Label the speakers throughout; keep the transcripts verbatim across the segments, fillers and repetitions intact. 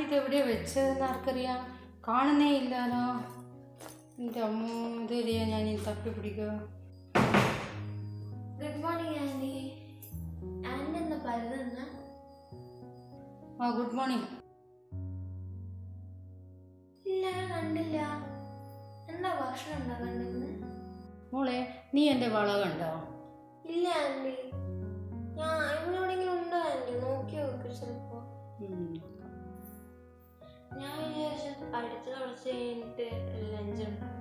Speaker 1: ഞാനിത് എവിടെ വെച്ചതെന്ന് ആർക്കറിയാം? കാണുന്നേ ഇല്ലാലോ. എൻ്റെ അമ്മ ഇതെവിടെയാ ഞാൻ ഈ തപ്പി പിടിക്കുക?
Speaker 2: Good morning anti. ആൻറ്റി എന്താ പരുതുന്ന?
Speaker 1: ആ ഗുഡ് മോർണിംഗ്.
Speaker 2: ഇല്ല കണ്ടില്ല. എന്താ ഭക്ഷണം ഉണ്ടോ കണ്ടെന്ന്?
Speaker 1: മോളെ നീ എൻ്റെ വള കണ്ടോ?
Speaker 2: ഇല്ല ആൻറ്റി. ഞാൻ ഇവിടെ എവിടെയെങ്കിലും ഉണ്ടോ ആൻറ്റി? നോക്കി നോക്ക് ചിലപ്പോ. ഞാൻ വിചാരിച്ചു അടുത്ത കുറച്ച് കഴിഞ്ഞിട്ട് ലഞ്ച് ഉണ്ടാക്കാം.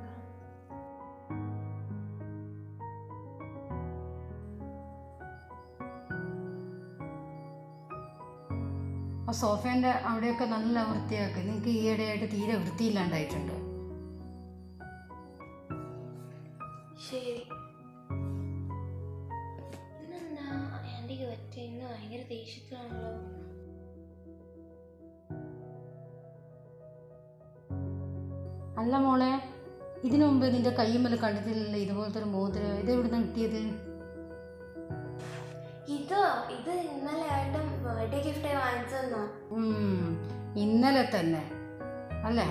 Speaker 1: ആ സോഫേൻ്റെ അവിടെയൊക്കെ നല്ല വൃത്തിയാക്കി. നിങ്ങൾക്ക് ഈയിടെയായിട്ട് തീരെ വൃത്തിയില്ലാണ്ടായിട്ടുണ്ട്.
Speaker 2: ശരി. ഇന്നെന്താ ആൻറ്റിക്ക് പറ്റ? ഇന്ന് ഭയങ്കര ദേഷ്യത്തിലാണല്ലോ.
Speaker 1: അല്ല മോളെ, ഇതിനു മുമ്പ് നിന്റെ കയ്യുമ്മൽ കണ്ടിട്ടില്ലല്ലോ ഇതുപോലത്തെ ഒരു മോതിരം. ഇത് എവിടുന്ന് കിട്ടിയത്?
Speaker 2: ഇതോ? ഇത് ഇന്നലെ ഏട്ടൻ ബർത്ത്ഡേ ഗിഫ്റ്റ് വാങ്ങിച്ചെന്നാ.
Speaker 1: ഇന്നലെ തന്നെ അല്ലേ?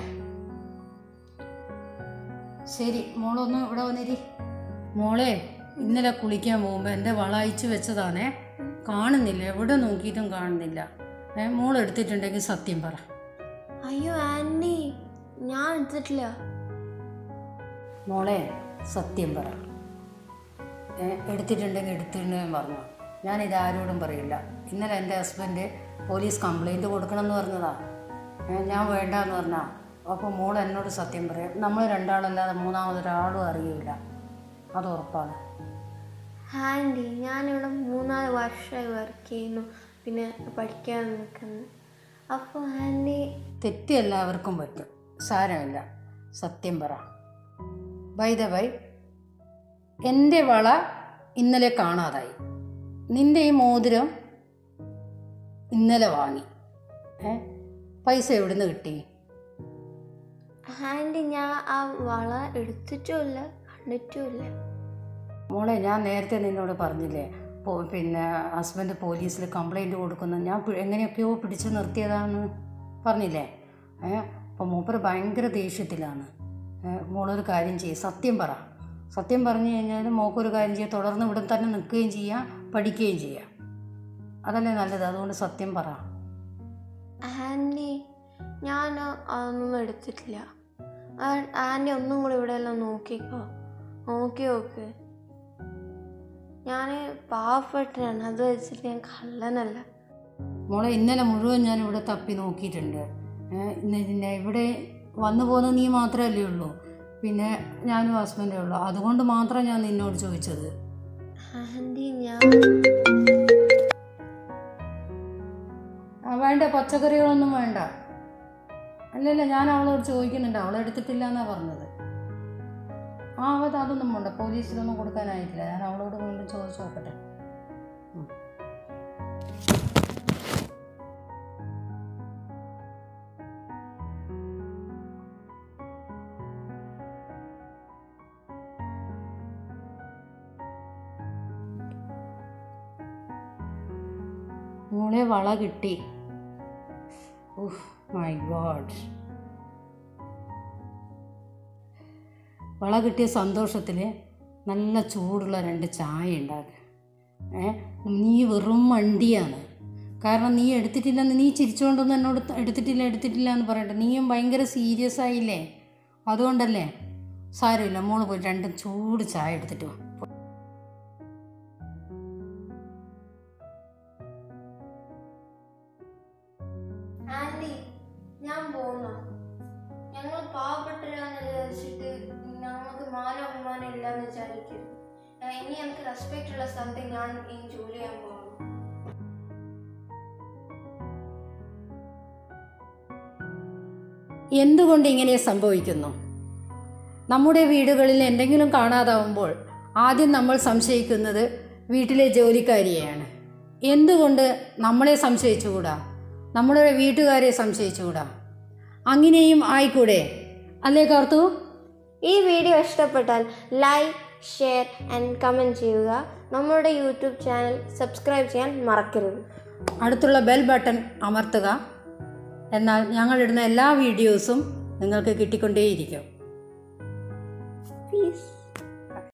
Speaker 1: ശരി, മോളൊന്ന് ഇവിടെ വന്നിരി. മോളെ, ഇന്നലെ കുളിക്കാൻ പോകുമ്പോൾ എൻ്റെ വള അയച്ചു വെച്ചതാണേ. കാണുന്നില്ല, എവിടെ നോക്കിയിട്ടും കാണുന്നില്ല. ഏ മോൾ എടുത്തിട്ടുണ്ടെങ്കിൽ സത്യം പറ.
Speaker 2: അയ്യോ ആൻറ്റി, ഞാൻ എടുത്തിട്ടില്ല.
Speaker 1: മോളെ സത്യം പറ. ഏ എടുത്തിട്ടുണ്ടെങ്കിൽ എടുത്തിട്ടുണ്ടെങ്കിൽ പറഞ്ഞു. ഞാനിത് ആരോടും പറയില്ല. ഇന്നലെ എൻ്റെ ഹസ്ബൻഡ് പോലീസ് കംപ്ലൈൻറ്റ് കൊടുക്കണം എന്ന് പറഞ്ഞതാ. ഞാൻ വേണ്ടാന്ന് പറഞ്ഞാ. അപ്പോൾ മോൾ എന്നോട് സത്യം പറയാം. നമ്മൾ രണ്ടാളല്ലാതെ മൂന്നാമതൊരാളും അറിയില്ല. അത് ഉറപ്പാണ്.
Speaker 2: ആൻറ്റി, ഞാനിവിടെ മൂന്നാല് വർഷമായി വർക്ക് ചെയ്യുന്നു, പിന്നെ പഠിക്കാൻ നിൽക്കുന്നു. അപ്പോൾ ആൻറ്റി
Speaker 1: തെറ്റ് എല്ലാവർക്കും പറ്റും, സാരമില്ല. സത്യം പറ. ബൈ ദ ബൈ, എൻ്റെ വള ഇന്നലെ കാണാതായി. നിൻ്റെ ഈ മോതിരം ഇന്നലെ വാങ്ങി. ഏ പൈസ എവിടുന്ന് കിട്ടി?
Speaker 2: ആൻറ്റി, ഞാൻ ആ വള എടുത്തിട്ടുമില്ല, കണ്ടിട്ടുമില്ല.
Speaker 1: മോളെ, ഞാൻ നേരത്തെ നിന്നോട് പറഞ്ഞില്ലേ, പിന്നെ ഹസ്ബൻഡ് പോലീസിൽ കംപ്ലൈൻറ്റ് കൊടുക്കുന്നു. ഞാൻ എങ്ങനെയൊക്കെയോ പിടിച്ചു നിർത്തിയതാണെന്ന് പറഞ്ഞില്ലേ? ഏ അപ്പോൾ മൂപ്പർ ഭയങ്കര ദേഷ്യത്തിലാണ്. മോളൊരു കാര്യം ചെയ്യും, സത്യം പറ. സത്യം പറഞ്ഞു കഴിഞ്ഞാൽ മോക്കൊരു കാര്യം ചെയ്യുക, തുടർന്ന് ഇവിടെ തന്നെ നിൽക്കുകയും ചെയ്യാം, പഠിക്കുകയും ചെയ്യാം. അതല്ലേ നല്ലത്. അതുകൊണ്ട് സത്യം പറ.
Speaker 2: ആൻറ്റി, ഞാൻ അതൊന്നും എടുത്തിട്ടില്ല. ആൻറ്റി ഒന്നും കൂടി ഇവിടെ എല്ലാം നോക്കിക്കോ, നോക്കി നോക്ക്. ഞാൻ പാവപ്പെട്ടതാണ്, അത് വെച്ചിട്ട് ഞാൻ കള്ളനല്ല.
Speaker 1: മോളെ, ഇന്നലെ മുഴുവൻ ഞാൻ ഇവിടെ തപ്പി നോക്കിയിട്ടുണ്ട്. പിന്നെ ഇവിടെ വന്നു പോകുന്ന നീ മാത്രമല്ലേ ഉള്ളൂ, പിന്നെ ഞാനും ഹസ്ബൻഡേ ഉള്ളൂ. അതുകൊണ്ട് മാത്രം ഞാൻ നിന്നോട് ചോദിച്ചത്.
Speaker 2: ആൻറ്റി, ഞാൻ
Speaker 1: വേണ്ട, പച്ചക്കറികളൊന്നും വേണ്ട. അല്ലല്ല, ഞാൻ അവളോട് ചോദിക്കുന്നുണ്ട്. അവളെടുത്തിട്ടില്ല എന്നാണ് പറഞ്ഞത്. ആ അത് അതൊന്നും വേണ്ട, പോലീസിലൊന്നും കൊടുക്കാനായിട്ടില്ല. ഞാൻ അവളോട് വീണ്ടും ചോദിച്ചു നോക്കട്ടെ. മോളെ, വള കിട്ടി. Oh my god. വള കിട്ടിയ സന്തോഷത്തിൽ നല്ല ചൂടുള്ള രണ്ട് ചായ ഉണ്ടാക്കുക. ഏ നീ വെറും മണ്ടിയാണ്. കാരണം നീ എടുത്തിട്ടില്ലെന്ന് നീ ചിരിച്ചുകൊണ്ടൊന്നും എന്നോട് എടുത്തിട്ടില്ല എടുത്തിട്ടില്ല എന്ന് പറയട്ടെ. നീയും ഭയങ്കര സീരിയസ് ആയില്ലേ, അതുകൊണ്ടല്ലേ. സാരമില്ല, മോള് പോയി രണ്ട് ചൂട് ചായ എടുത്തിട്ട് വാ.
Speaker 2: ആൻറ്റി, ഞാൻ പോന്നു. ഞങ്ങൾ പാവപ്പെട്ടവരാന്ന് വിചാരിച്ചിട്ട് ഞങ്ങൾക്ക് മാനം അഭിമാനം ഇല്ലാന്ന് വിചാരിക്കരുത്. ഇനി എനിക്ക് റെസ്പെക്റ്റ് ഉള്ള സ്ഥലത്ത് ഞാൻ ഈ ജോലി ചെയ്യാൻ പോകുന്നു.
Speaker 1: എന്തുകൊണ്ട് ഇങ്ങനെ സംഭവിക്കുന്നു? നമ്മുടെ വീടുകളിൽ എന്തെങ്കിലും കാണാതാവുമ്പോൾ ആദ്യം നമ്മൾ സംശയിക്കുന്നത് വീട്ടിലെ ജോലിക്കാരിയെയാണ്. എന്തുകൊണ്ട് നമ്മളെ സംശയിച്ചുകൂടാ? നമ്മുടെ വീട്ടുകാരെ സംശയിച്ചുകൂടാ? അങ്ങനെയും ആയിക്കൂടെ, അല്ലേ കാർത്തു?
Speaker 2: ഈ വീഡിയോ ഇഷ്ടപ്പെട്ടാൽ ലൈക്ക്, ഷെയർ ആൻഡ് കമൻറ്റ് ചെയ്യുക. നമ്മുടെ യൂട്യൂബ് ചാനൽ സബ്സ്ക്രൈബ് ചെയ്യാൻ മറക്കരുത്.
Speaker 1: അടുത്തുള്ള ബെൽ ബട്ടൺ അമർത്തുക. എന്നാൽ ഞങ്ങളിടുന്ന എല്ലാ വീഡിയോസും നിങ്ങൾക്ക് കിട്ടിക്കൊണ്ടേയിരിക്കും.
Speaker 2: Peace.